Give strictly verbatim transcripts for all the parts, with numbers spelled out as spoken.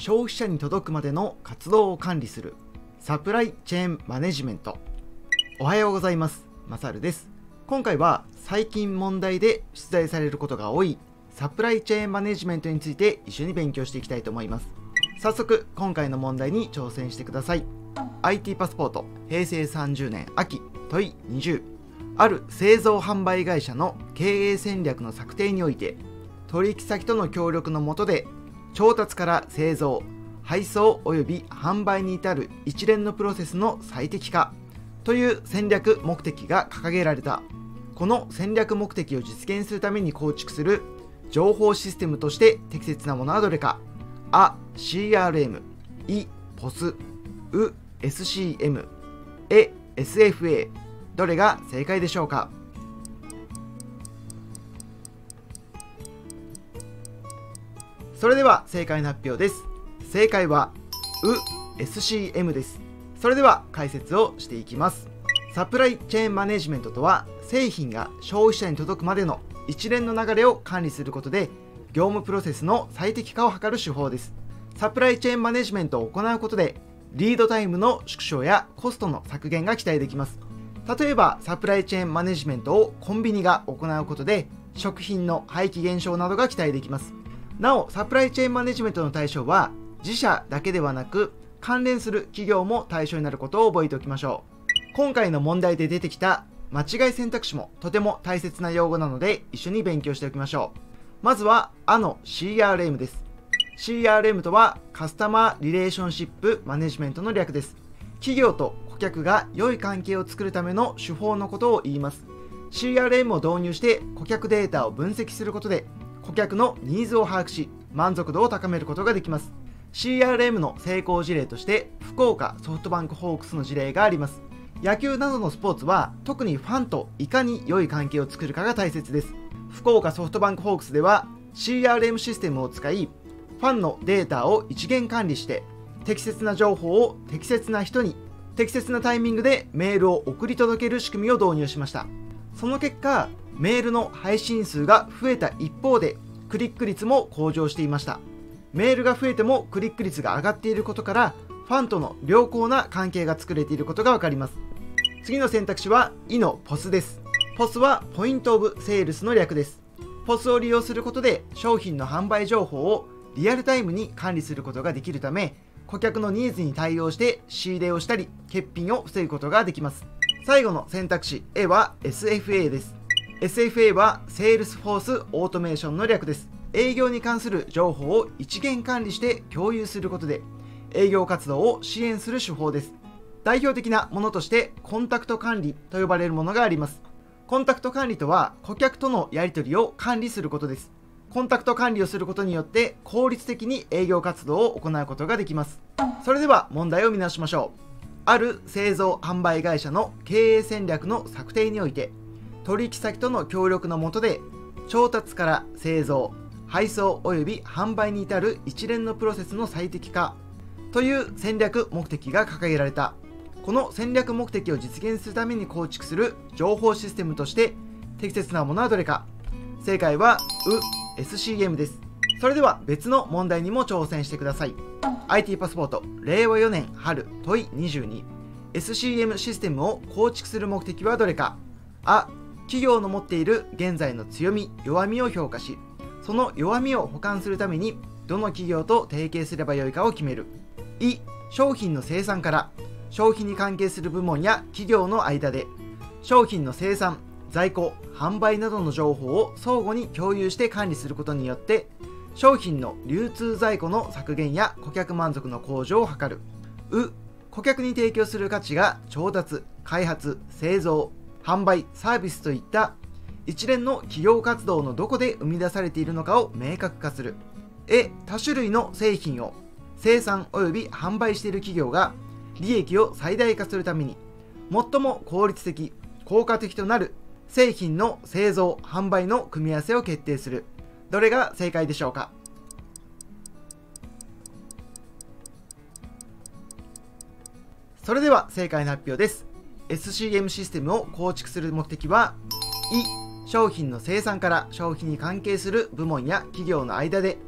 消費者に届くまでの活動を管理するサプライチェーンマネジメント。おはようございます。マサルです。今回は最近問題で出題されることが多いサプライチェーンマネジメントについて一緒に勉強していきたいと思います。早速今回の問題に挑戦してください。 アイティー パスポートへいせいさんじゅうねん秋問いにじゅう。ある製造販売会社の経営戦略の策定において、取引先との協力の下で調達から製造、配送及び販売に至る一連のプロセスの最適化という戦略目的が掲げられた。この戦略目的を実現するために構築する情報システムとして適切なものはどれか。あ、シーアールエム、い、ポス、う、エスシーエム、え、エスエフエー。どれが正解でしょうか。それでは正解の発表です。正解はう、エスシーエム です。それでは解説をしていきます。サプライチェーンマネジメントとは、製品が消費者に届くまでの一連の流れを管理することで業務プロセスの最適化を図る手法です。サプライチェーンマネジメントを行うことでリードタイムの縮小やコストの削減が期待できます。例えばサプライチェーンマネジメントをコンビニが行うことで食品の廃棄減少などが期待できます。なおサプライチェーンマネジメントの対象は自社だけではなく関連する企業も対象になることを覚えておきましょう。今回の問題で出てきた間違い選択肢もとても大切な用語なので一緒に勉強しておきましょう。まずはあの シーアールエム です。 シーアールエム とはカスタマーリレーションシップマネジメントの略です。企業と顧客が良い関係を作るための手法のことを言います。 シーアールエム を導入して顧客データを分析することで顧客のニーズを把握し満足度を高めることができます。 シーアールエム の成功事例として福岡ソフトバンクホークスの事例があります。野球などのスポーツは特にファンといかに良い関係を作るかが大切です。福岡ソフトバンクホークスでは シーアールエム システムを使いファンのデータを一元管理して適切な情報を適切な人に適切なタイミングでメールを送り届ける仕組みを導入しました。その結果メールの配信数が増えた一方でクリック率も向上していました。メールが増えてもクリック率が上がっていることからファンとの良好な関係が作れていることがわかります。次の選択肢はイのポスです。ポスはポイントオブセールスの略です。ポスを利用することで商品の販売情報をリアルタイムに管理することができるため顧客のニーズに対応して仕入れをしたり欠品を防ぐことができます。最後の選択肢 A は エスエフエー です。 エスエフエー はセールスフォースオートメーションの略です。営業に関する情報を一元管理して共有することで営業活動を支援する手法です。代表的なものとしてコンタクト管理と呼ばれるものがあります。コンタクト管理とは顧客とのやり取りを管理することです。コンタクト管理をすることによって効率的に営業活動を行うことができます。それでは問題を見直しましょう。ある製造販売会社の経営戦略の策定において取引先との協力の下で調達から製造、配送及び販売に至る一連のプロセスの最適化という戦略目的が掲げられた。この戦略目的を実現するために構築する情報システムとして適切なものはどれか。正解はう、エスシーエム です。それでは別の問題にも挑戦してください。 アイティー パスポートれいわよねん春問いにじゅうに。 エスシーエム システムを構築する目的はどれか。あ、企業の持っている現在の強み弱みを評価しその弱みを補完するためにどの企業と提携すればよいかを決める。い、商品の生産から消費に関係する部門や企業の間で商品の生産、在庫、販売などの情報を相互に共有して管理することによって商品の流通在庫の削減や顧客満足の向上を図る。う、顧客に提供する価値が調達、開発、製造、販売、サービスといった一連の企業活動のどこで生み出されているのかを明確化する。え、多種類の製品を生産及び販売している企業が利益を最大化するために最も効率的、効果的となる製品の製造・販売の組み合わせを決定する。どれが正解でしょうか。それでは正解の発表です。 エスシーエム システムを構築する目的は、い、商品の生産から消費に関係する部門や企業の間で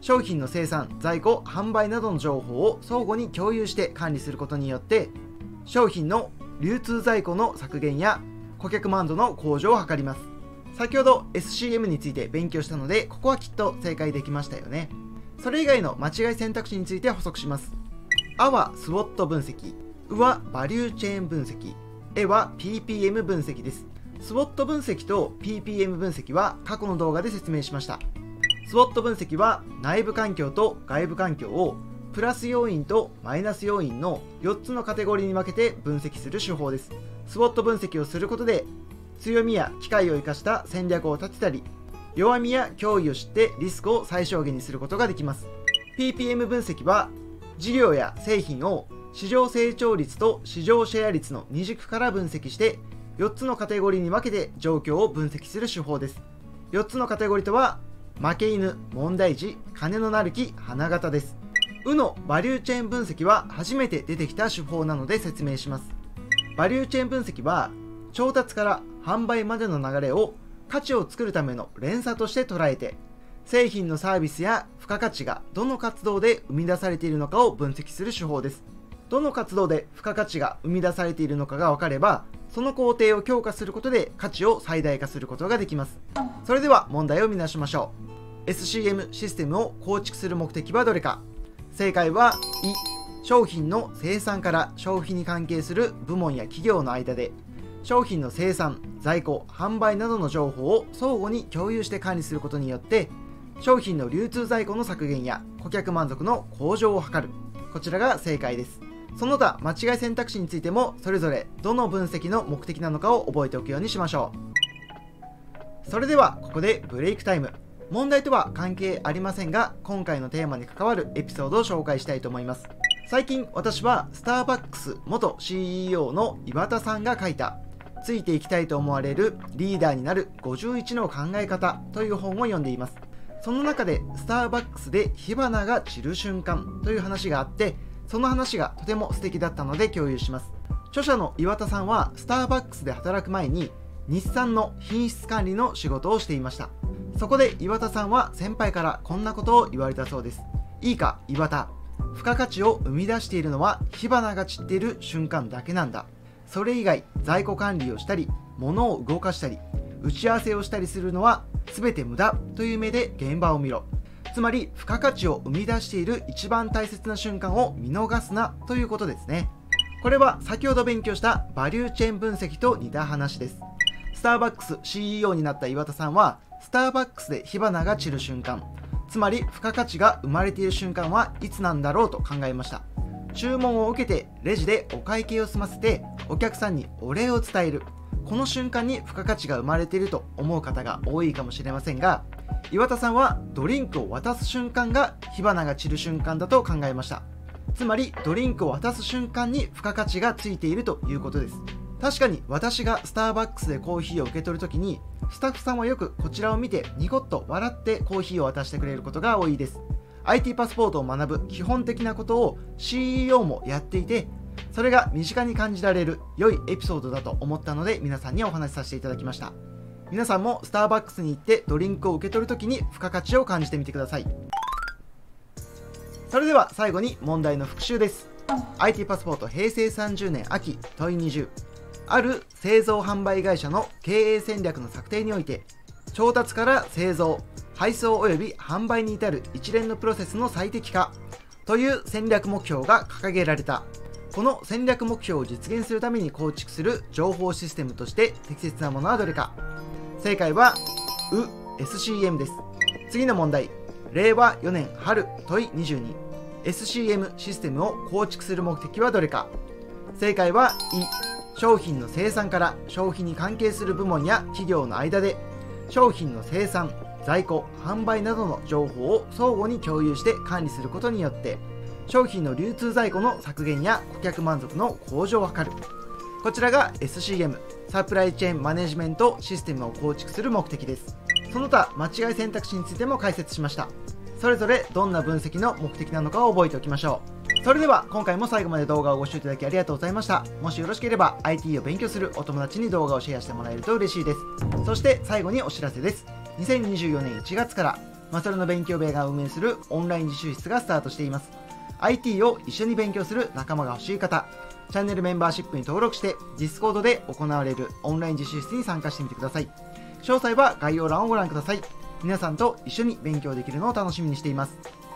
商品の生産、在庫、販売などの情報を相互に共有して管理することによって、商品の流通在庫の削減や顧客満足の向上を図ります。先ほど エスシーエム について勉強したので、ここはきっと正解できましたよね。それ以外の間違い選択肢について補足します。A はスウォット分析、U はバリューチェーン分析、E は ピーピーエム 分析です。スウォット分析と ピーピーエム 分析は過去の動画で説明しました。スウォット分析は内部環境と外部環境をプラス要因とマイナス要因のよっつのカテゴリーに分けて分析する手法です。スウォット分析をすることで強みや機会を生かした戦略を立てたり、弱みや脅威を知ってリスクを最小限にすることができます。 ピーピーエム 分析は事業や製品を市場成長率と市場シェア率のに軸から分析してよっつのカテゴリーに分けて状況を分析する手法です。よっつのカテゴリーとは負け犬、問題児、金のなる木、花形です。U のバリューチェーン分析は初めて出てきた手法なので説明します。バリューチェーン分析は調達から販売までの流れを価値を作るための連鎖として捉えて、製品のサービスや付加価値がどの活動で生み出されているのかを分析する手法です。どの活動で付加価値が生み出されているのかが分かれば、その工程を強化することで価値を最大化することができます。それでは問題を見直しましょう。エスシーエム システムを構築する目的はどれか。正解は い、商品の生産から消費に関係する部門や企業の間で商品の生産、在庫、販売などの情報を相互に共有して管理することによって商品の流通在庫の削減や顧客満足の向上を図る。こちらが正解です。その他間違い選択肢についてもそれぞれどの分析の目的なのかを覚えておくようにしましょう。それではここでブレイクタイム。問題とは関係ありませんが、今回のテーマに関わるエピソードを紹介したいと思います。最近私はスターバックス元 シーイーオー の岩田さんが書いたついていきたいと思われるリーダーになるごじゅういちの考え方という本を読んでいます。その中でスターバックスで火花が散る瞬間という話があって、その話がとても素敵だったので共有します。著者の岩田さんはスターバックスで働く前に日産の品質管理の仕事をしていました。そこで岩田さんは先輩からこんなことを言われたそうです。いいか岩田、付加価値を生み出しているのは火花が散っている瞬間だけなんだ。それ以外在庫管理をしたり物を動かしたり打ち合わせをしたりするのは全て無駄という目で現場を見ろ。つまり付加価値を生み出している一番大切な瞬間を見逃すなということですね。これは先ほど勉強したバリューチェーン分析と似た話です。スターバックス シーイーオー になった岩田さんはスターバックスで火花が散る瞬間、つまり付加価値が生まれている瞬間はいつなんだろうと考えました。注文を受けてレジでお会計を済ませてお客さんにお礼を伝える、この瞬間に付加価値が生まれていると思う方が多いかもしれませんが、岩田さんはドリンクを渡す瞬間が火花が散る瞬間だと考えました。つまりドリンクを渡す瞬間に付加価値がついているということです。確かに私がスターバックスでコーヒーを受け取るときにスタッフさんはよくこちらを見てニコッと笑ってコーヒーを渡してくれることが多いです。 アイティー パスポートを学ぶ基本的なことを シーイーオー もやっていて、それが身近に感じられる良いエピソードだと思ったので皆さんにお話しさせていただきました。皆さんもスターバックスに行ってドリンクを受け取るときに付加価値を感じてみてください。それでは最後に問題の復習です。 アイティー パスポート平成さんじゅうねん秋問いにじゅう、ある製造販売会社の経営戦略の策定において調達から製造、配送及び販売に至る一連のプロセスの最適化という戦略目標が掲げられた。この戦略目標を実現するために構築する情報システムとして適切なものはどれか。正解は U、エスシーエム です。次の問題、れいわよねん春問いにじゅうに、 エスシーエム システムを構築する目的はどれか。正解はい商品の生産から消費に関係する部門や企業の間で商品の生産、在庫、販売などの情報を相互に共有して管理することによって商品の流通在庫の削減や顧客満足の向上を図る。こちらが エスシーエム サプライチェーンマネジメントシステムを構築する目的です。その他間違い選択肢についても解説しました。それぞれどんな分析の目的なのかを覚えておきましょう。それでは今回も最後まで動画をご視聴いただきありがとうございました。もしよろしければ アイティー を勉強するお友達に動画をシェアしてもらえると嬉しいです。そして最後にお知らせです。にせんにじゅうよねんいちがつからマサルの勉強部屋が運営するオンライン自習室がスタートしています。 アイティー を一緒に勉強する仲間が欲しい方、チャンネルメンバーシップに登録して Discord で行われるオンライン自習室に参加してみてください。詳細は概要欄をご覧ください。皆さんと一緒に勉強できるのを楽しみにしています。